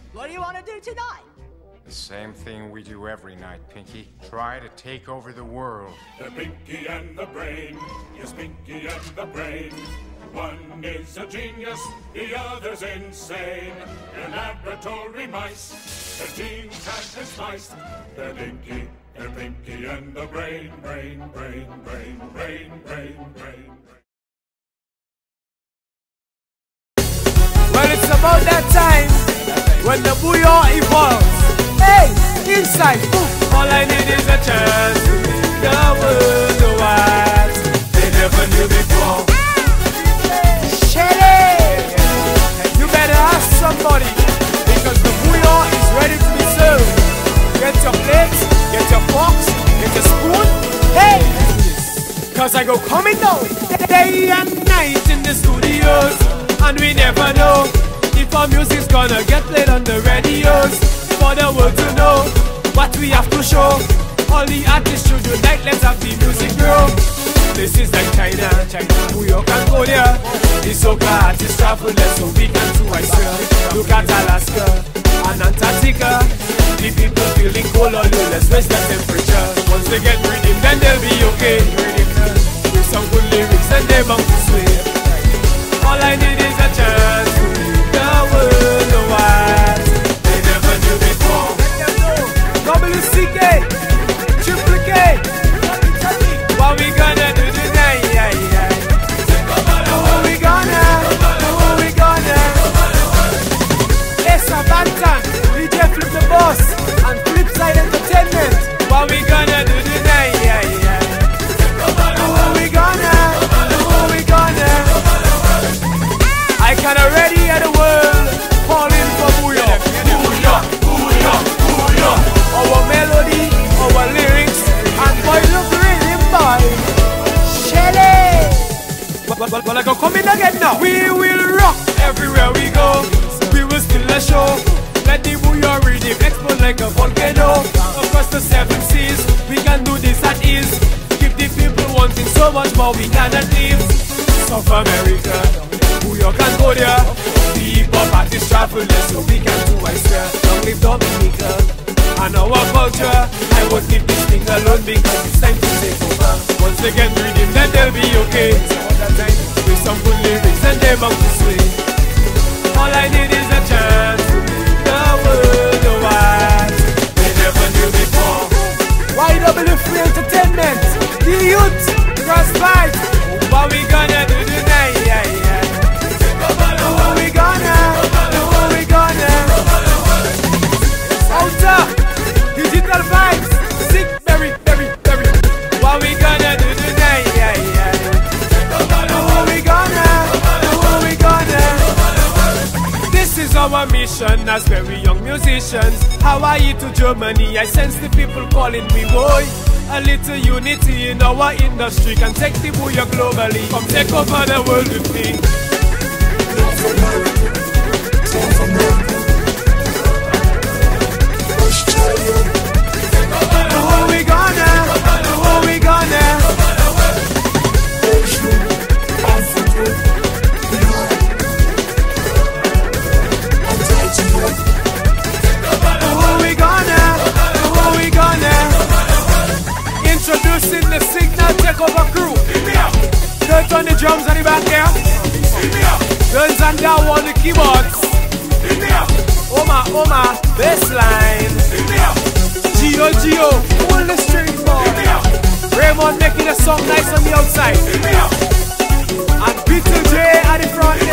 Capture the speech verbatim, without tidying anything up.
What do you want to do tonight? The same thing we do every night, Pinky. Try to take over the world. The Pinky and the Brain. Yes, Pinky and the Brain. One is a genius, the other's insane. They're laboratory mice. Their genes have been spliced. They're Pinky, they're Pinky and the Brain. Brain, brain, brain, brain, brain, brain. Well, it's about that time when the bouillon evolves. Hey, inside, ooh. All I need is a chance to make the world a what they never knew before. Shelly, you better ask somebody, because the bouillon is ready to be served. Get your plates, get your forks, get your spoon. Hey, cause I go coming down day and night in the studios, and we never know if our music's gonna get played on the radios. For the world to know what we have to show. All the artists should unite, let's have the music grow. This is like China, China, New York and Korea. The soca artists travel less so we can to Iceland. Look at Alaska and Antarctica. The people feeling cold all you, let's raise the temperature. Once they get rhythm, then they'll be okay. With some good lyrics and they're bound to sway. All I need is a chance to make the world a what they never knew before. W C K, Triple K, what we gonna do tonight? Yeah, yeah. What we gonna, what we gonna? Esa Bantan, D J Flip the Boss, and Flipside Entertainment. What we gonna do tonight? Yeah, yeah. What we gonna, what we gonna? I can already hear the world calling for bouillon, bouillon, bouillon, bouillon. Our melody, our lyrics, and boy look rhythm boy. Shelly. But, but, but I go come in again now. We will rock everywhere we go. We will still a show. Let the bouillon rhythm explode like a volcano. Across the seven seas, we can do this at ease. Give the people wanting so much more, we cannot leave. South America, New York and Korea. The hip-hop artists travel less so we can do Iceland. Long live Dominica and our culture. I won't leave this thing alone because it's time to take over. Once they get rhythm, then they'll be okay. With some good lyrics and they're bound to sway. All I need is a chance to make the world a what they never knew before. Y W three Entertainment, the youth, Crossfight. What we gonna do tonight? Yeah, yeah. What we gonna, what we gonna? Outer, digital vibes, sick, very, very, very. What we gonna do tonight? Yeah, yeah. What we gonna, what we gonna? This is our mission as very young musicians. Hawaii to Germany, I sense the people calling me boy. A little unity in our industry can take the bouillon globally. Come take over the world with me. North America, South America, Australia. What we gonna, what we gonna? Asia, Africa, Europe, Antarctica. What we gonna, what we gonna? Introducing the Signal Takeover crew. Dirt on the drums on the back there. Guns and down on the keyboards. Oma, Oma, bassline. Gio, Gio, pull the string boy. Raymond making the song nice on the outside. And Beetle J at the front.